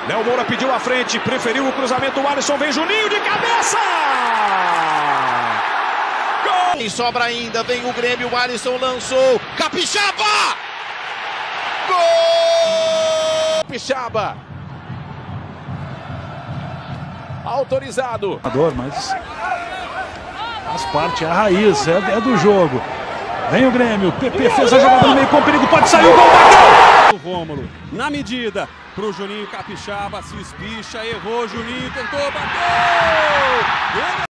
Léo Moura pediu a frente, preferiu o cruzamento, o Alisson, vem Juninho de cabeça! Gol! E sobra ainda, vem o Grêmio, o Alisson lançou, Capixaba! Gol! Capixaba! Autorizado. Mas faz parte, é a raiz, é do jogo. Vem o Grêmio, PP fez a jogada no meio com perigo, pode sair o gol, bateu! O Rômulo, na medida, pro Juninho Capixaba, se espicha, errou, Juninho tentou, bateu!